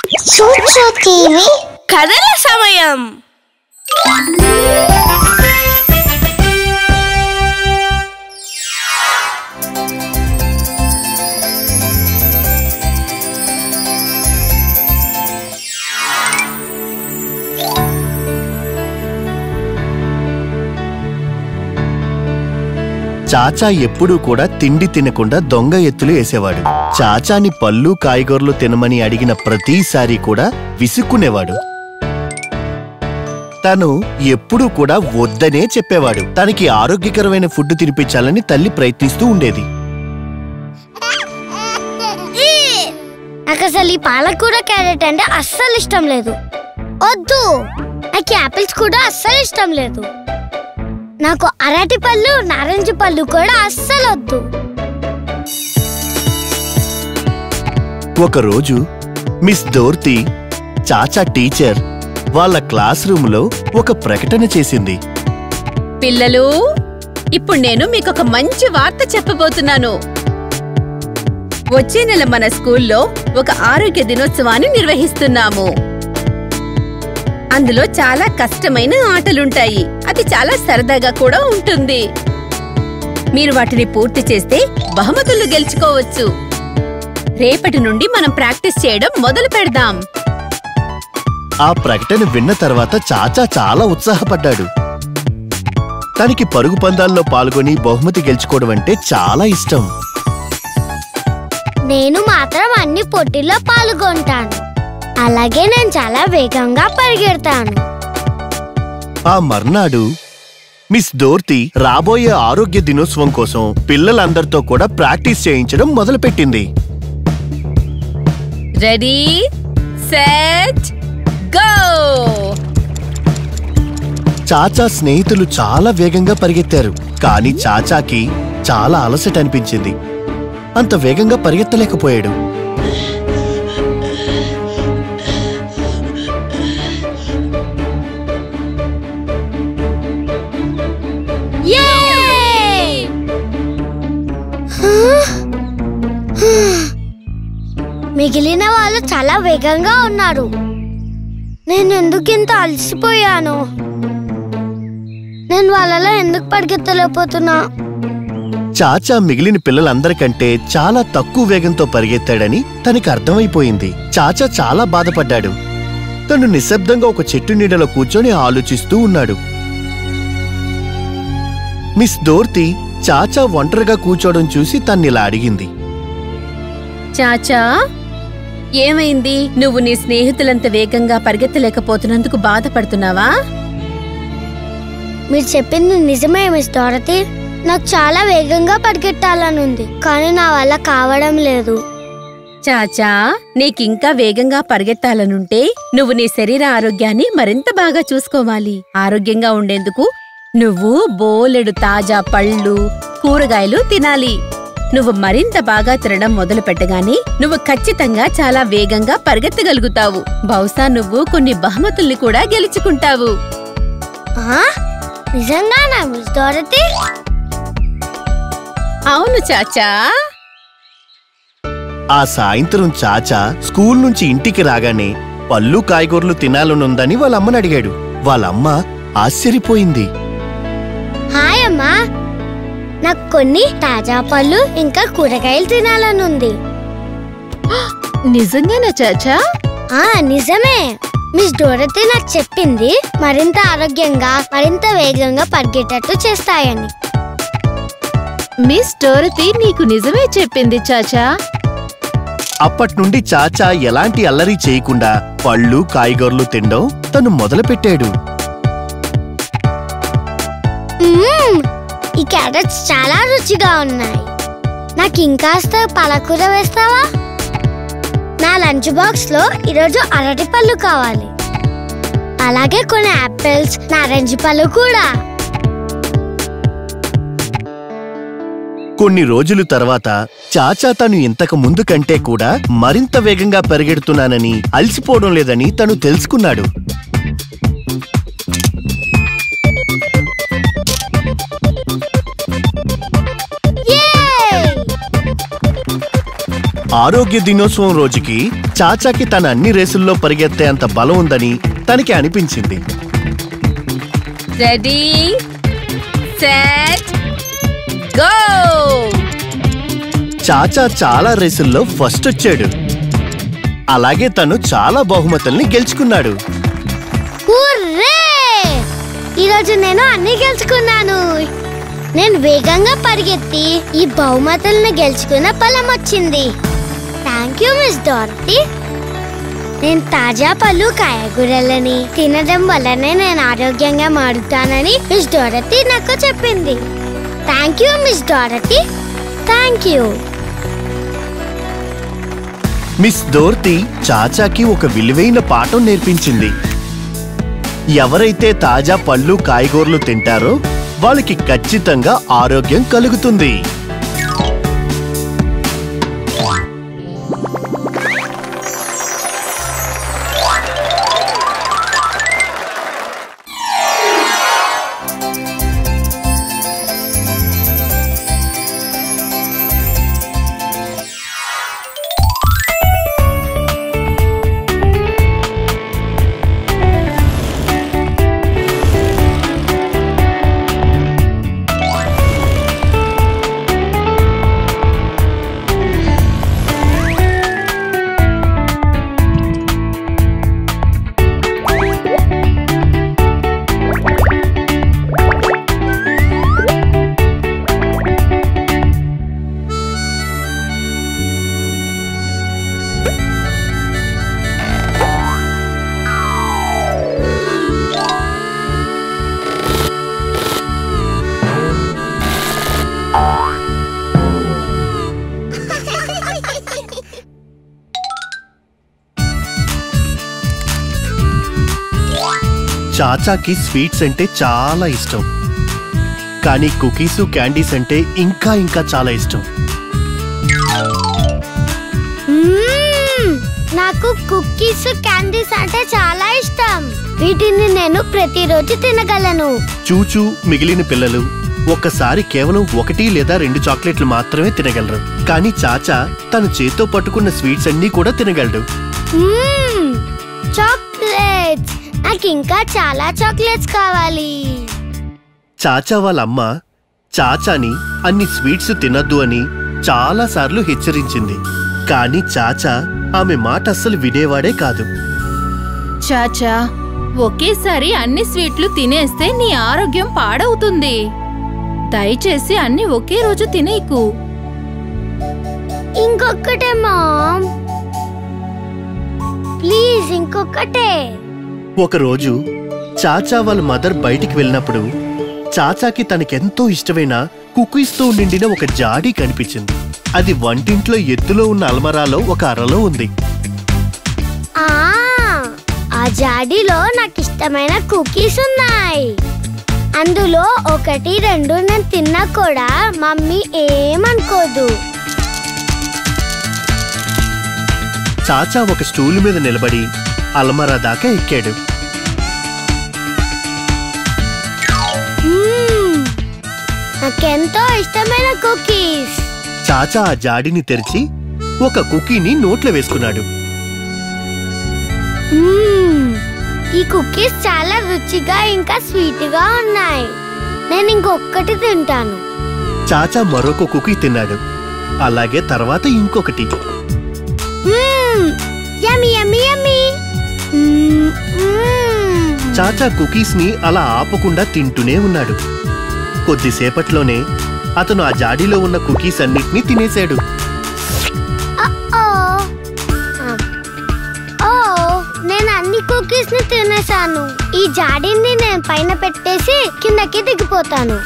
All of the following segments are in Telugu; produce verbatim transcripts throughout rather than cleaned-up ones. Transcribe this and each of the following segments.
సూచు టీవీ కథల సమయం. చాచా ఎప్పుడూ కూడా తిండి తినకుండా దొంగ ఎత్తులు వేసేవాడు. చాచాని పళ్ళు కాయగూరలు తినమని అడిగిన ప్రతిసారి కూడా విసుక్కునేవాడు. తను ఎప్పుడూ కూడా వద్దనే చెప్పేవాడు. తనకి ఆరోగ్యకరమైన ఫుడ్ తినిపించాలని తల్లి ప్రయత్నిస్తూ ఉండేది. నాకు అసలు ఈ పాలకూర క్యారెట్ అంటే అస్సలు ఇష్టం లేదు. వద్దు. నాకు యాపిల్స్ కూడా అస్సలు ఇష్టం లేదు. నాకు అరటి పళ్ళు నారింజ పళ్ళు కూడా అస్సలు వద్దు. ఒకరోజు మిస్ డోర్తీ చాచా టీచర్ వాళ్ళ క్లాస్ రూమ్ లో ఒక ప్రకటన చేసింది. పిల్లలు, ఇప్పుడు నేను మీకు ఒక మంచి వార్త చెప్పబోతున్నాను. వచ్చే నెల మన స్కూల్లో ఒక ఆరోగ్య దినోత్సవాన్ని నిర్వహిస్తున్నాము. అందులో చాలా కష్టమైన ఆటలుంటాయి. అది చాలా సరదాగా కూడా ఉంటుంది. మీరు వాటిని పూర్తి చేస్తే బహుమతులు గెలుచుకోవచ్చు. రేపటి నుండి మనం ప్రాక్టీస్ చేయడం మొదలు పెడదాం. ఆ ప్రకటన విన్న తర్వాత చాచా చాలా ఉత్సాహపడ్డాడు. తనకి పరుగు పందాల్లో పాల్గొని బహుమతి గెలుచుకోవడం అంటే చాలా ఇష్టం. నేను మాత్రం అన్ని పోటీల్లో పాల్గొంటాను. అలాగే నేను చాలా వేగంగా పరిగెడతాను. ఆ మర్నాడు మిస్ డోర్తీ రాబోయే ఆరోగ్య దినోత్సవం కోసం పిల్లలందరితో కూడా ప్రాక్టీస్ చేయించడం మొదలుపెట్టింది. Ready, set, go! చాచా స్నేహితులు చాలా వేగంగా పరిగెత్తారు. కానీ చాచాకి చాలా అలసట అనిపించింది. అంత వేగంగా పరిగెత్తలేకపోయాడు. మిగిలిన వాళ్ళు చాలా వేగంగా ఉన్నారు. నేను ఎందుకు ఇంత అలసిపోయాను? నేను వాళ్ళలో ఎందుకు పరిగెత్తలేకపోతున్నా? చాచా మిగిలిన పిల్లలందరికంటే చాలా తక్కువ వేగంతో పరిగెత్తాడని తనకి అర్థమైపోయింది. చాచా చాలా బాధపడ్డాడు. తను నిశ్శబ్దంగా ఒక చెట్టు నీడలో కూర్చొని ఆలోచిస్తూ ఉన్నాడు. మిస్ డోర్తీ చాచా ఒంటరిగా కూర్చోవడం చూసి తన్నిలా అడిగింది. చాచా, ఏమైంది? నువ్వు నీ స్నేహితులంత వేగంగా పరిగెత్తలేకపోతున్నందుకు బాధపడుతున్నావా? మీరు చెప్పింది నిజమే మిస్ డోరతీ. నాకు చాలా వేగంగా పరిగెట్టాలనుంది, కానీ నా వల్ల కావడం లేదు. చాచా, నీకింకా వేగంగా పరిగెత్తాలనుంటే నువ్వు నీ శరీర ఆరోగ్యాన్ని మరింత బాగా చూసుకోవాలి. ఆరోగ్యంగా ఉండేందుకు నువ్వు బోలెడు తాజా పళ్ళు, కూరగాయలు తినాలి. నువ్వు మరింత బాగా తినడం మొదలు పెట్టగానే నువ్వు ఖచ్చితంగా చాలా వేగంగా పరిగెత్తగలుగుతావు. బహుశా నువ్వు కొన్ని బహుమతుల్ని కూడా గెలుచుకుంటావు. నిజంగానా మిస్ డోరతీ? అవును చాచా. ఆ సాయంత్రం చాచా స్కూల్ నుంచి ఇంటికి రాగానే పళ్ళు కాయగూరలు తినాలనుందని వాళ్ళమ్మని అడిగాడు. వాళ్ళమ్మ ఆశ్చర్యపోయింది. హాయ్ అమ్మా, నాకు కొన్ని తాజా పళ్ళు ఇంకా కూరగాయలు తినాలనుంది. నిజంగానా చాచా? ఆ నిజమే. మిస్ డోరతీ నాకు చెప్పింది మరింత ఆరోగ్యంగా మరింత వేగంగా పరిగెట్టేట్టు చేస్తాయని. మిస్ డోరతీ నీకు నిజమే చెప్పింది చాచా. అప్పట్నుండి చాచా ఎలాంటి అల్లరి చేయకుండా పళ్ళు కాయగూరలు తినడం తను మొదలుపెట్టాడు. ఈ క్యారెట్స్ చాలా రుచిగా ఉన్నాయి. నాకు ఇంకాస్త పాలకూర వేస్తావా? నా లంచ్ బాక్స్ లో ఈరోజు అరటి పళ్ళు కావాలి. అలాగే కొన్ని యాపిల్స్, నారింజ పళ్ళు కూడా. కొన్ని రోజుల తర్వాత చాచా తను ఇంతకు ముందు కంటే కూడా మరింత వేగంగా పరిగెడుతున్నానని, అలసిపోవడం లేదని తను తెలుసుకున్నాడు. ఆరోగ్య దినోత్సవం రోజుకి చాచాకి తన అన్ని రేసుల్లో పరిగెత్తే అంత బలం ఉందని తనకి అనిపించింది. Ready set go! చాచా చాలా రేసుల్లో ఫస్ట్ వచ్చాడు. అలాగే తను చాలా బహుమతుల్ని గెలుచుకున్నాడు. ఈరోజు నేను అన్ని గెలుచుకున్నాను. నేను వేగంగా పరిగెత్తి ఈ బహుమతులను గెలుచుకున్న ఫలం వచ్చింది. Thank you Miss Dorothy. నేను తాజా పళ్ళు కాయగూరలని తినడం వల్లనే నేను ఆరోగ్యంగా మారుతానని మిస్ డార్టీ నాకు చెప్పింది. Thank you Miss Dorothy. Thank you. Miss Dorothy చాచాకి ఒక విలువైన పాఠం నేర్పించింది. ఎవరైతే తాజా పళ్ళు కాయగూరలు తింటారో వాళ్ళకి ఖచ్చితంగా ఆరోగ్యం కలుగుతుంది. చాచాకి స్వీట్స్ అంటే చాలా ఇష్టం, కానీ కుకీసు క్యాండీస్ అంటే ఇంకా ఇంకా చాలా ఇష్టం. నాకు కుకీస్ క్యాండీస్ అంటే చాలా ఇష్టం. వీటిని నేను ప్రతిరోజు తినగలను. చూచూ మిగిలిన పిల్లలు ఒక్కసారి కేవలం ఒకటి లేదా రెండు చాక్లెట్లు మాత్రమే తినగలరు, కానీ చాచా తన చేత్తో పట్టుకున్న స్వీట్స్ అన్నీ కూడా తినగలడు. చాక్లెట్స్! నాకు ఇంకా చాలా చాక్లెట్స్ కావాలి. చాచా వాళ్ళ అమ్మ చాచాని అన్ని స్వీట్స్ తినద్దు అని చాలా సార్లు హెచ్చరించింది, కానీ చాచా ఆమె మాట అస్సలు వినేవాడే కాదు. చాచా, ఒకేసారి అన్ని స్వీట్లు తినేస్తే నీ ఆరోగ్యం పాడవుతుంది. దయచేసి అన్ని ఒకే రోజు తినేకు. ఇంకొకటే మామ్, ప్లీజ్ ఇంకొకటే. ఒకరోజు చాచా వాళ్ళ మదర్ బయటికి వెళ్ళినప్పుడు చాచాకి తనకెంతో ఇష్టమైన కుకీస్తో నిండిన ఒక జాడీ కనిపించింది. అది వంటింట్లో ఎత్తులో ఉన్న అల్మరాలో ఒక అరలో ఉంది. ఆ జాడీలో నాకు ఇష్టమైన కుకీస్ ఉన్నాయి. అందులో ఒకటి రెండు నేను తిన్నా కూడా మమ్మీ ఏమనుకోదు. చాచా ఒక స్టూల్ మీద నిలబడి అల్మరా దాకా ఎక్కాడు. నాకెంతో ఇష్టమైన కుకీస్. చాచా ఆ జాడీని తెరిచి ఒక కుకీని నోట్లో వేసుకున్నాడు. ఈ కుకీస్ చాలా రుచిగా ఇంకా స్వీట్ గా ఉన్నాయి. నేను ఇంకొకటి తింటాను. చాచా మరొక కుకీ తిన్నాడు. అలాగే తర్వాత ఇంకొకటి. యమ్మీ యమ్మీ యమ్మీ. చాచా కుకీస్ ని అలా ఆపకుండా తింటూనే ఉన్నాడు. కొద్దిసేపట్లోనే అతను ఆ జాడీలో ఉన్న కుకీస్ అన్నిటినీ తినేశాడు. నేను అన్ని కుకీస్ ని తినేశాను. ఈ జాడీని నేను పైన పెట్టేసి కిందకి దిగిపోతాను.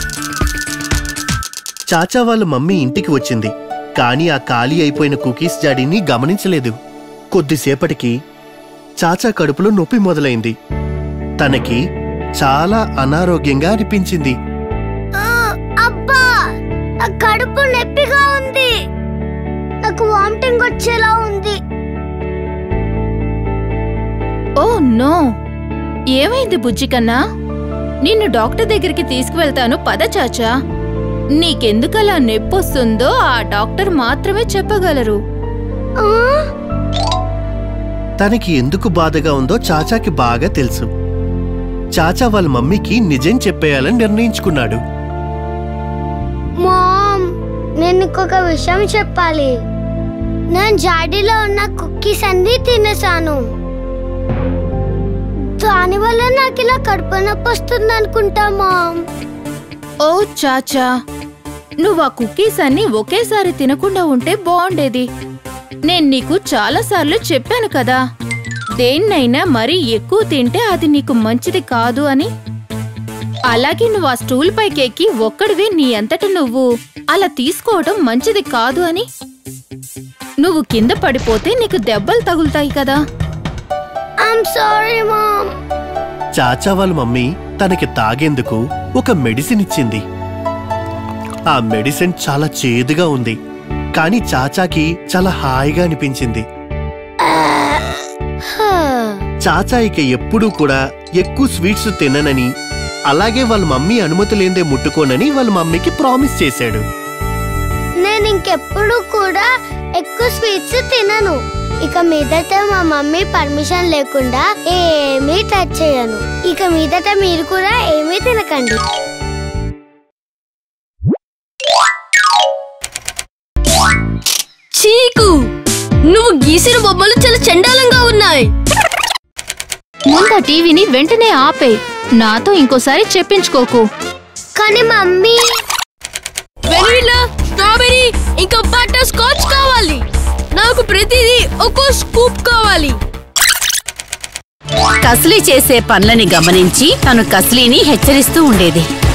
చాచా వాళ్ళ మమ్మీ ఇంటికి వచ్చింది, కానీ ఆ ఖాళీ అయిపోయిన కుకీస్ జాడీని గమనించలేదు. కొద్దిసేపటికి చాచా కడుపులో నొప్పి మొదలైంది. తనకి చాలా అనారోగ్యంగా అనిపించింది. అబ్బా, కడుపు నొప్పిగా ఉంది. నాకు వామిటింగ్ వచ్చేలా ఉంది. Oh no! ఏమైంది బుజ్జి కన్నా? నిన్ను డాక్టర్ దగ్గరికి తీసుకువెళ్తాను పద చాచా. నీకెందుకలా నొప్పొస్తుందో ఆ డాక్టర్ మాత్రమే చెప్పగలరు. తనకి ఎందుకు బాధగా ఉందో చాచాకి బాగా తెలుసు. చాచా వాళ్ళ మమ్మీకి నిజం చెప్పేయాలని నిర్ణయించుకున్నాడు. మామ్, నేను ఇంకొక విషయం చెప్పాలి. నేను జాడీలో ఉన్న కుక్కీస్ అన్ని తినేసాను. దానివల్ల నాకు ఇలా కడుపు నొప్పి వస్తుంది అనుకుంటా మామ్. ఓ చాచా, నువ్వు ఆ కుకీస్ అన్ని ఒకేసారి తినకుండా ఉంటే బాగుండేది. నేను నీకు చాలాసార్లు చెప్పాను కదా, దేన్నైనా మరీ ఎక్కువ తింటే అది నీకు మంచిది కాదు అని. అలాగే నువ్వు ఆ స్టూల్ పైకి ఎక్కి ఒక్కడివి నీ అంతట నువ్వు అలా తీసుకోవడం మంచిది కాదు అని. నువ్వు కింద పడిపోతే నీకు దెబ్బలు తగులుతాయి కదా. I'm sorry ma'am. చాచా వాళ్ళ మమ్మీ తనకి తాగేందుకు ఒక మెడిసిన్ ఇచ్చింది. ఆ మెడిసిన్ చాలా చేదుగా ఉంది, కానీ చాచాకి చాలా హాయిగా అనిపించింది. చాచా ఇక ఎప్పుడూ కూడా ఎక్కువ స్వీట్స్ తిననని, అలాగే వాళ్ళ మమ్మీ అనుమతి లేదే ముట్టుకోనని వాళ్ళ మమ్మీకి ప్రామిస్ చేశాడు. నేను ఇంకెప్పుడు కూడా ఎక్కువ స్వీట్స్ తినను. ఇక మీదట మా మమ్మీ పర్మిషన్ లేకుండా ఏమీ టచ్ చేయను. ఇక మీదట మీరు కూడా ఏమీ తినకండి. చీకు, నువ్వు గీసిన బొమ్మలు చాలా చండాలంగా ఉన్నాయి. ముందు ఆ టీవీని వెంటనే ఆపే. నాతో ఇంకోసారి చెప్పించుకోకు. కానీ మమ్మీ, వెనిలా, స్ట్రాబెరీ ఇంకా బటర్ స్కాచ్ కావాలి. నాకు ప్రతిదీ ఒక్కో స్కూప్ కావాలి. కస్లీ చేసే పనులని గమనించి తను కస్లీని హెచ్చరిస్తూ ఉండేది.